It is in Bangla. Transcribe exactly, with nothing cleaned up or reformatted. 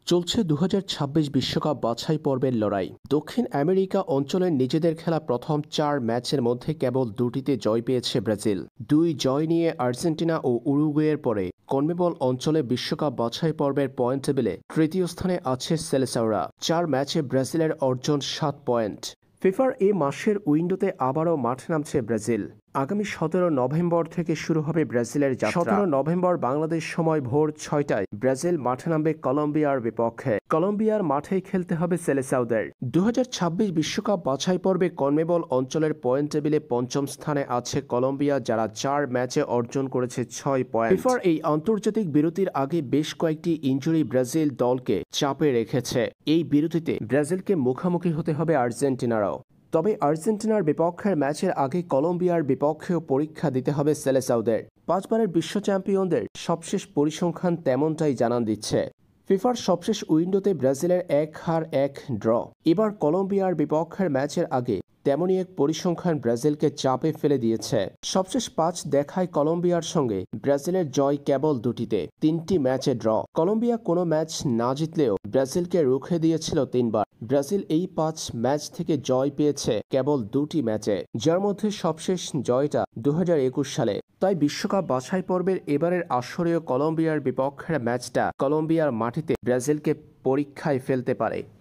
চলছে দু হাজার ছাব্বিশ বিশ্বকাপ বাছাই পর্বের লড়াই। দক্ষিণ আমেরিকা অঞ্চলের নিজেদের খেলা প্রথম চার ম্যাচের মধ্যে কেবল দুটিতে জয় পেয়েছে ব্রাজিল। দুই জয় নিয়ে আর্জেন্টিনা ও উরুগুয়ের পরে কনমেবল অঞ্চলে বিশ্বকাপ বাছাই পর্বের পয়েন্ট টেবিলে তৃতীয় স্থানে আছে সেলেসাওরা। চার ম্যাচে ব্রাজিলের অর্জন সাত পয়েন্ট। ফিফার এ মাসের উইন্ডোতে আবারও মাঠে নামছে ব্রাজিল। আগামী সতেরো নভেম্বর থেকে শুরু হবে ব্রাজিলের যাত্রা। সতেরো নভেম্বর বাংলাদেশ সময় ভোর ছয়টায় ব্রাজিল মাঠে নামবে কলম্বিয়ার বিপক্ষে। কলম্বিয়ার মাঠেই খেলতে হবে সেলেসাওদের। দু হাজার ছাব্বিশ বিশ্বকাপ বাছাই পর্বে কনমেবল অঞ্চলের পয়েন্ট টেবিলে পঞ্চম স্থানে আছে কলম্বিয়া, যারা চার ম্যাচে অর্জন করেছে ছয় পয়েন্ট। ফিফার এই আন্তর্জাতিক বিরতির আগে বেশ কয়েকটি ইনজুরি ব্রাজিল দলকে চাপে রেখেছে। এই বিরতিতে ব্রাজিলকে মুখোমুখি হতে হবে আর্জেন্টিনারও। তবে আর্জেন্টিনার বিপক্ষের ম্যাচের আগে কলম্বিয়ার বিপক্ষেও পরীক্ষা দিতে হবে সেলেসাওদের। পাঁচবারের বিশ্ব চ্যাম্পিয়নদের সবশেষ পরিসংখ্যান তেমনটাই জানান দিচ্ছে। ফিফার সবশেষ উইন্ডোতে ব্রাজিলের এক হার এক ড্র। এবার কলম্বিয়ার বিপক্ষের ম্যাচের আগে তেমনই এক পরিসংখ্যান ব্রাজিলকে চাপে ফেলে দিয়েছে। সবশেষ পাঁচ দেখায় কলম্বিয়ার সঙ্গে ব্রাজিলের জয় কেবল দুটিতে, তিনটি ম্যাচে ড্র। কলম্বিয়া কোনো ম্যাচ না জিতলেও ব্রাজিলকে রুখে দিয়েছিল তিনবার। ব্রাজিল এই পাঁচ ম্যাচ থেকে জয় পেয়েছে কেবল দুটি ম্যাচে, যার মধ্যে সবশেষ জয়টা দু হাজার একুশ সালে। তাই বিশ্বকাপ বাছাই পর্বের এবারের আসরেও কলম্বিয়ার বিপক্ষের ম্যাচটা কলম্বিয়ার মাটিতে ব্রাজিলকে পরীক্ষায় ফেলতে পারে।